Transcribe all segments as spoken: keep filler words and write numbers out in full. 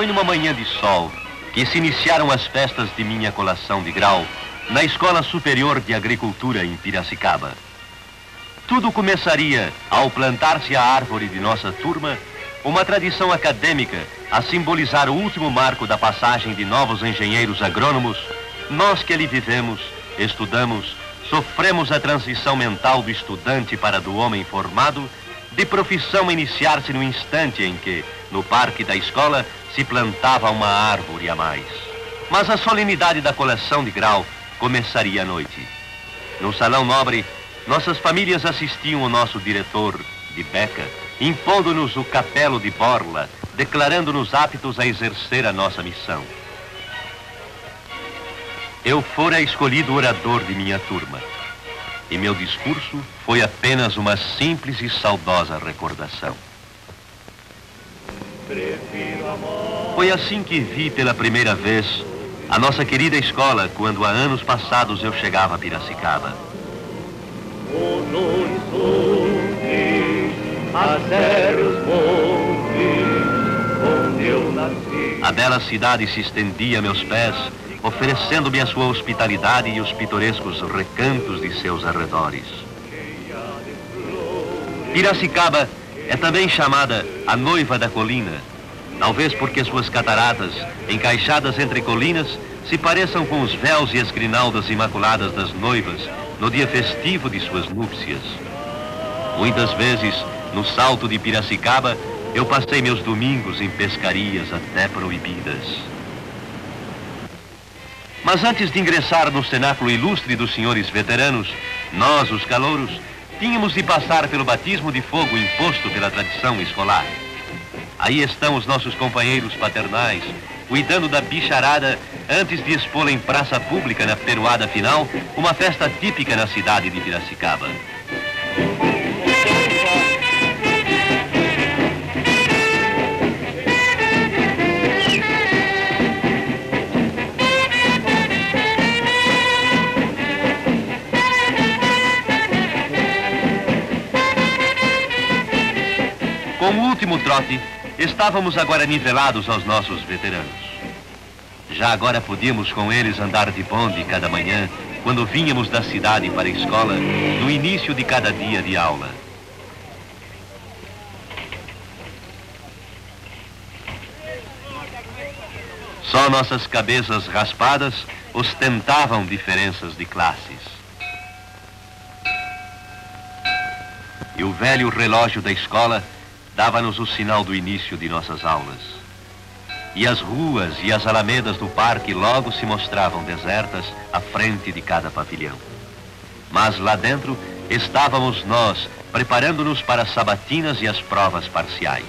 Foi numa manhã de sol que se iniciaram as festas de minha colação de grau na Escola Superior de Agricultura em Piracicaba. Tudo começaria ao plantar-se a árvore de nossa turma, uma tradição acadêmica a simbolizar o último marco da passagem de novos engenheiros agrônomos. Nós que ali vivemos, estudamos, sofremos a transição mental do estudante para do homem formado, de profissão iniciar-se no instante em que, no parque da escola, se plantava uma árvore a mais. Mas a solenidade da colação de grau começaria à noite. No salão nobre, nossas famílias assistiam o nosso diretor, de beca, impondo-nos o capelo de borla, declarando-nos aptos a exercer a nossa missão. Eu fora escolhido orador de minha turma, e meu discurso foi apenas uma simples e saudosa recordação. Foi assim que vi pela primeira vez a nossa querida escola quando há anos passados eu chegava a Piracicaba. A bela cidade se estendia a meus pés, oferecendo-me a sua hospitalidade e os pitorescos recantos de seus arredores. Piracicaba é também chamada a noiva da colina, talvez porque suas cataratas, encaixadas entre colinas, se pareçam com os véus e as grinaldas imaculadas das noivas no dia festivo de suas núpcias. Muitas vezes, no salto de Piracicaba, eu passei meus domingos em pescarias até proibidas. Mas antes de ingressar no cenáculo ilustre dos senhores veteranos, nós, os calouros, tínhamos de passar pelo batismo de fogo imposto pela tradição escolar. Aí estão os nossos companheiros paternais, cuidando da bicharada antes de expô-la em praça pública na peroada final, uma festa típica na cidade de Piracicaba. Com o último trote, estávamos agora nivelados aos nossos veteranos. Já agora podíamos com eles andar de bonde cada manhã, quando vínhamos da cidade para a escola, no início de cada dia de aula. Só nossas cabeças raspadas ostentavam diferenças de classes. E o velho relógio da escola dava-nos o sinal do início de nossas aulas. E as ruas e as alamedas do parque logo se mostravam desertas à frente de cada pavilhão. Mas lá dentro estávamos nós, preparando-nos para as sabatinas e as provas parciais.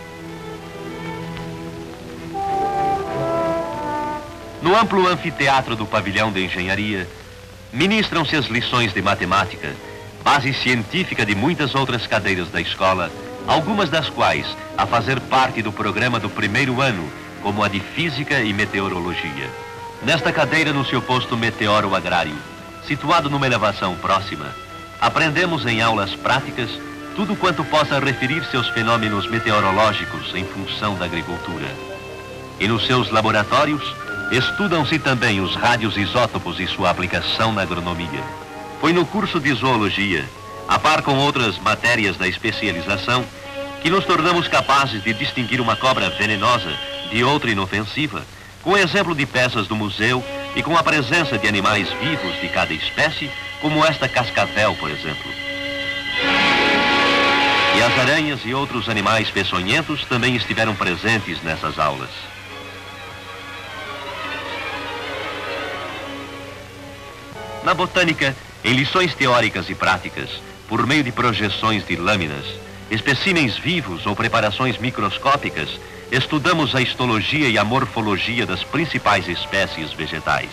No amplo anfiteatro do pavilhão de engenharia, ministram-se as lições de matemática, base científica de muitas outras cadeiras da escola, algumas das quais a fazer parte do programa do primeiro ano, como a de Física e Meteorologia. Nesta cadeira, no seu posto meteoro agrário, situado numa elevação próxima, aprendemos em aulas práticas tudo quanto possa referir-se aos fenômenos meteorológicos em função da agricultura. E nos seus laboratórios, estudam-se também os rádios isótopos e sua aplicação na agronomia. Foi no curso de Zoologia, a par com outras matérias da especialização, que nos tornamos capazes de distinguir uma cobra venenosa de outra inofensiva, com exemplo de peças do museu e com a presença de animais vivos de cada espécie, como esta cascavel, por exemplo. E as aranhas e outros animais peçonhentos também estiveram presentes nessas aulas. Na botânica, em lições teóricas e práticas, por meio de projeções de lâminas, espécimens vivos ou preparações microscópicas, estudamos a histologia e a morfologia das principais espécies vegetais.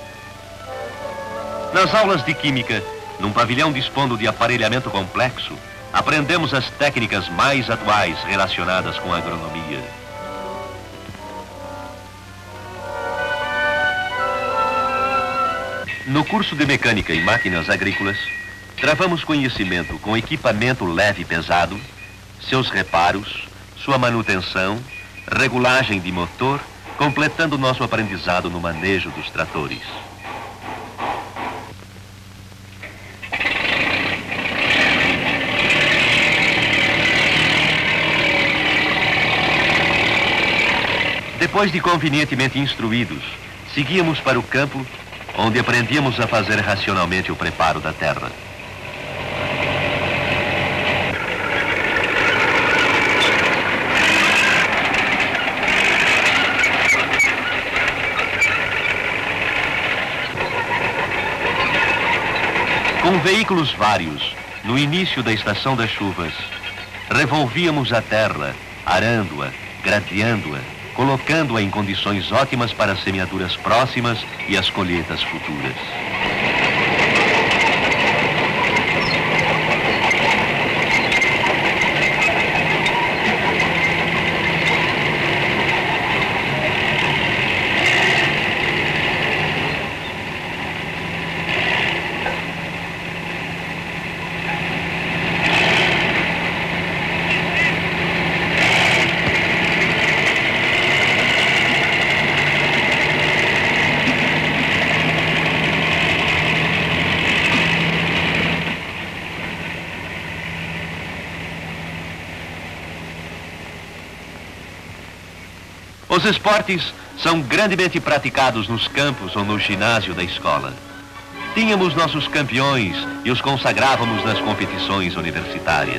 Nas aulas de química, num pavilhão dispondo de aparelhamento complexo, aprendemos as técnicas mais atuais relacionadas com a agronomia. No curso de mecânica e máquinas agrícolas, travamos conhecimento com equipamento leve e pesado, seus reparos, sua manutenção regulagem de motor, completando nosso aprendizado no manejo dos tratores. Depois de convenientemente instruídos, seguíamos para o campo, onde aprendíamos a fazer racionalmente o preparo da terra. Com veículos vários, no início da estação das chuvas, revolvíamos a terra, arando-a, gradeando-a, colocando-a em condições ótimas para as semeaduras próximas e as colheitas futuras. Os esportes são grandemente praticados nos campos ou no ginásio da escola. Tínhamos nossos campeões e os consagrávamos nas competições universitárias.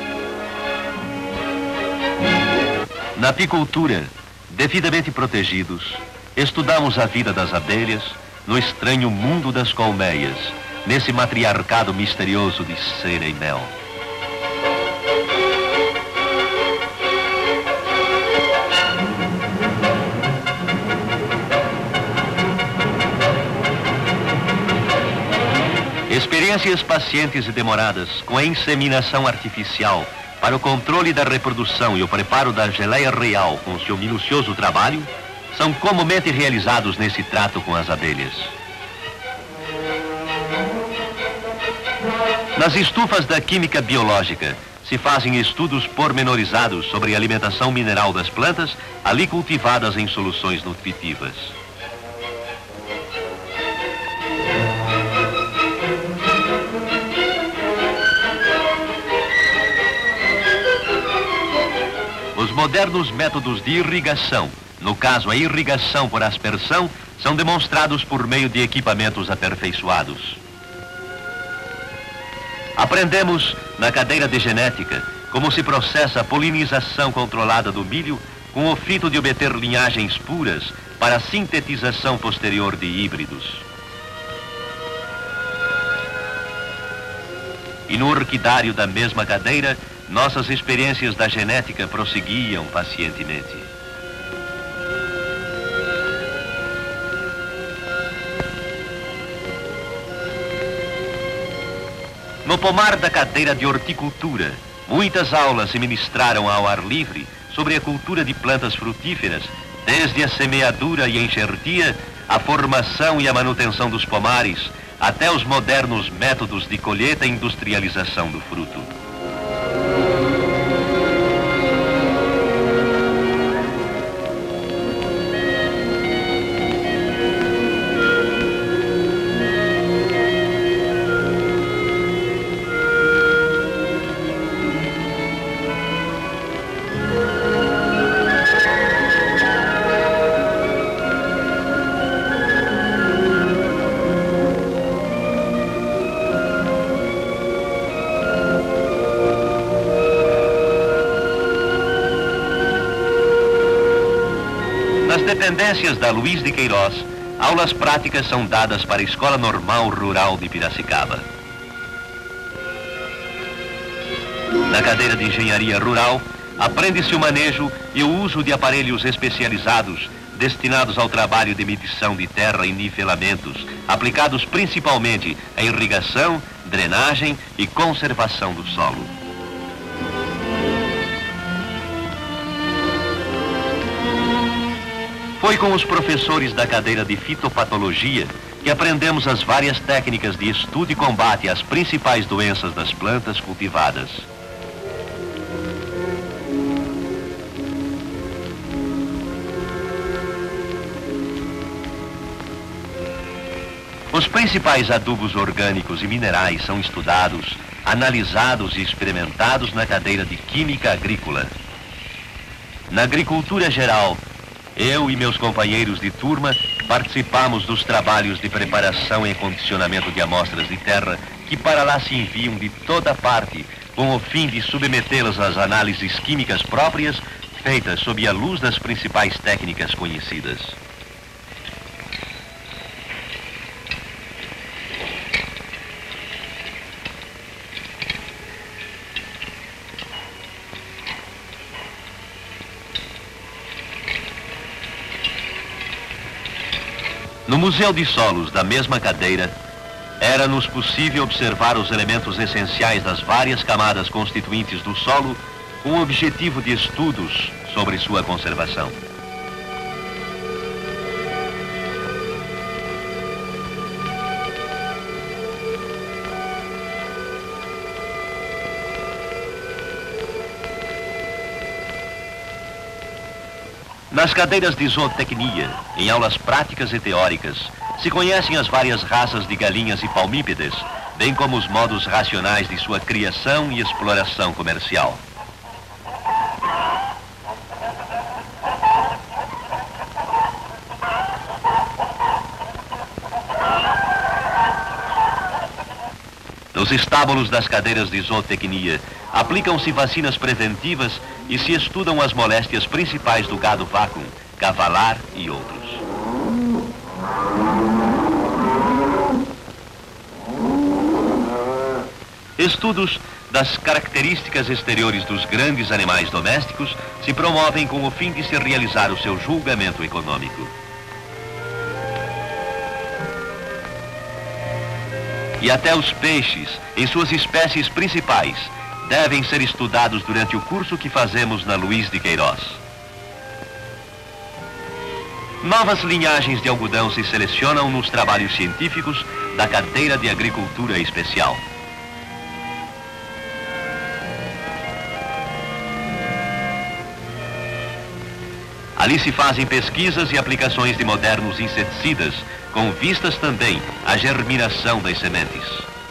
Na apicultura, devidamente protegidos, estudamos a vida das abelhas no estranho mundo das colmeias, nesse matriarcado misterioso de cera e mel. Experiências pacientes e demoradas com a inseminação artificial para o controle da reprodução e o preparo da geleia real com seu minucioso trabalho são comumente realizados nesse trato com as abelhas. Nas estufas da química biológica se fazem estudos pormenorizados sobre a alimentação mineral das plantas ali cultivadas em soluções nutritivas. Os modernos métodos de irrigação, no caso a irrigação por aspersão, são demonstrados por meio de equipamentos aperfeiçoados. Aprendemos na cadeira de genética como se processa a polinização controlada do milho com o fito de obter linhagens puras para a sintetização posterior de híbridos. E no orquidário da mesma cadeira, nossas experiências da genética prosseguiam pacientemente. No pomar da cadeira de horticultura, muitas aulas se ministraram ao ar livre sobre a cultura de plantas frutíferas, desde a semeadura e enxertia, a formação e a manutenção dos pomares, até os modernos métodos de colheita e industrialização do fruto. Nas dependências da Luiz de Queiroz, aulas práticas são dadas para a Escola Normal Rural de Piracicaba. Na cadeira de Engenharia Rural, aprende-se o manejo e o uso de aparelhos especializados destinados ao trabalho de medição de terra e nivelamentos, aplicados principalmente à irrigação, drenagem e conservação do solo. Foi com os professores da cadeira de fitopatologia que aprendemos as várias técnicas de estudo e combate às principais doenças das plantas cultivadas. Os principais adubos orgânicos e minerais são estudados, analisados e experimentados na cadeira de Química Agrícola. Na agricultura geral, eu e meus companheiros de turma participamos dos trabalhos de preparação e condicionamento de amostras de terra que para lá se enviam de toda parte com o fim de submetê-las às análises químicas próprias feitas sob a luz das principais técnicas conhecidas. No Museu de Solos da mesma cadeira, era-nos possível observar os elementos essenciais das várias camadas constituintes do solo com o objetivo de estudos sobre sua conservação. Nas cadeiras de zootecnia, em aulas práticas e teóricas, se conhecem as várias raças de galinhas e palmípedes, bem como os modos racionais de sua criação e exploração comercial. Nos estábulos das cadeiras de zootecnia, aplicam-se vacinas preventivas e se estudam as moléstias principais do gado vacuum, cavalar e outros. Estudos das características exteriores dos grandes animais domésticos se promovem com o fim de se realizar o seu julgamento econômico. E até os peixes, em suas espécies principais, devem ser estudados durante o curso que fazemos na Luiz de Queiroz. Novas linhagens de algodão se selecionam nos trabalhos científicos da cadeira de Agricultura Especial. Ali se fazem pesquisas e aplicações de modernos inseticidas, com vistas também à germinação das sementes.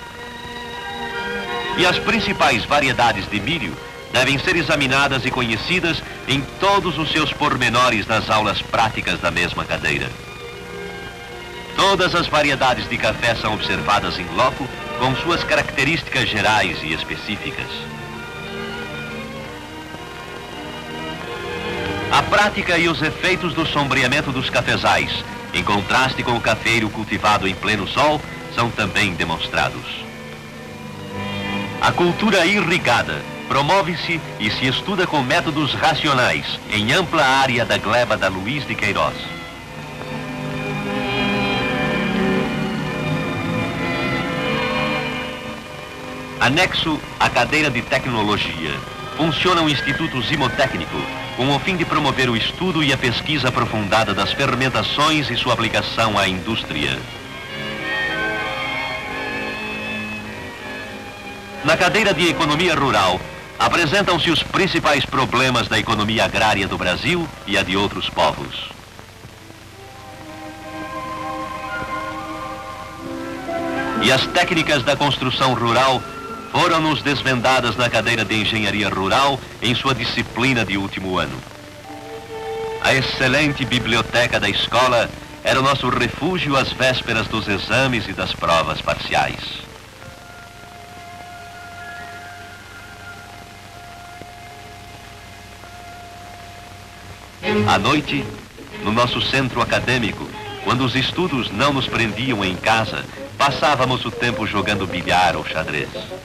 E as principais variedades de milho devem ser examinadas e conhecidas em todos os seus pormenores nas aulas práticas da mesma cadeira. Todas as variedades de café são observadas em loco, com suas características gerais e específicas. A prática e os efeitos do sombreamento dos cafezais, em contraste com o cafeiro cultivado em pleno sol, são também demonstrados. A cultura irrigada promove-se e se estuda com métodos racionais em ampla área da gleba da Luiz de Queiroz. Anexo à cadeira de tecnologia, funciona o Instituto Zimotécnico, com o fim de promover o estudo e a pesquisa aprofundada das fermentações e sua aplicação à indústria. Na cadeira de Economia Rural, apresentam-se os principais problemas da economia agrária do Brasil e a de outros povos. E as técnicas da construção rural foram-nos desvendadas na cadeira de Engenharia Rural em sua disciplina de último ano. A excelente biblioteca da escola era o nosso refúgio às vésperas dos exames e das provas parciais. À noite, no nosso centro acadêmico, quando os estudos não nos prendiam em casa, passávamos o tempo jogando bilhar ou xadrez.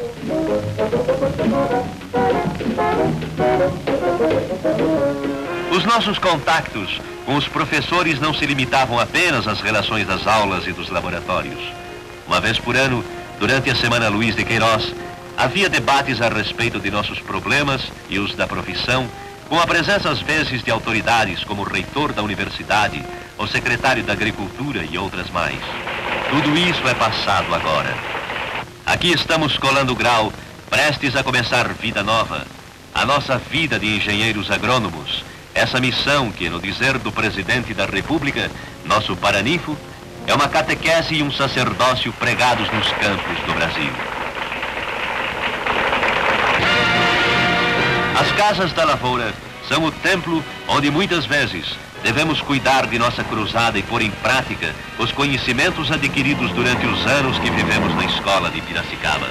Os nossos contactos com os professores não se limitavam apenas às relações das aulas e dos laboratórios. Uma vez por ano, durante a Semana Luiz de Queiroz, havia debates a respeito de nossos problemas e os da profissão, com a presença às vezes de autoridades como o reitor da universidade, o secretário da Agricultura e outras mais. Tudo isso é passado agora. Aqui estamos colando grau, prestes a começar vida nova. A nossa vida de engenheiros agrônomos, essa missão que, no dizer do presidente da República, nosso paraninfo, É uma catequese e um sacerdócio pregados nos campos do Brasil. As casas da lavoura são o templo onde muitas vezes devemos cuidar de nossa cruzada e pôr em prática os conhecimentos adquiridos durante os anos que vivemos na escola de Piracicaba.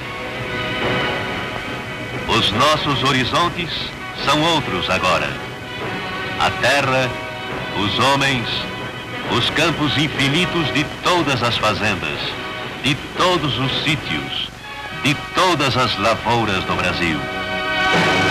Os nossos horizontes são outros agora. A terra, os homens, os campos infinitos de todas as fazendas, de todos os sítios, de todas as lavouras do Brasil.